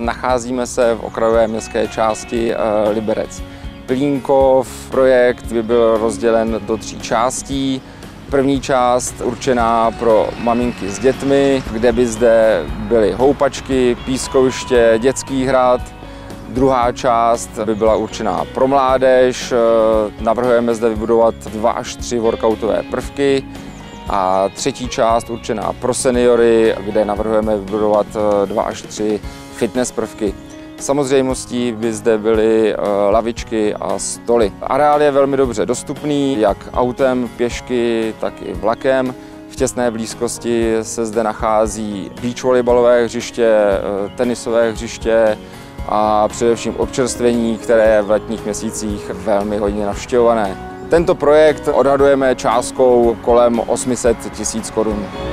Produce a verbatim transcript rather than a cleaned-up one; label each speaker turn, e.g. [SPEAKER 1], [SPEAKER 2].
[SPEAKER 1] Nacházíme se v okrajové městské části Liberec. Pilínkov projekt by byl rozdělen do tří částí. První část určená pro maminky s dětmi, kde by zde byly houpačky, pískoviště, dětský hrad. Druhá část by byla určená pro mládež. Navrhujeme zde vybudovat dva až tři workoutové prvky. A třetí část určená pro seniory, kde navrhujeme vybudovat dva až tři fitness prvky. Samozřejmostí by zde byly lavičky a stoly. Areál je velmi dobře dostupný, jak autem, pěšky, tak i vlakem. V těsné blízkosti se zde nachází beach volejbalové hřiště, tenisové hřiště a především občerstvení, které je v letních měsících velmi hodně navštěvované. Tento projekt odhadujeme částkou kolem osm set tisíc korun.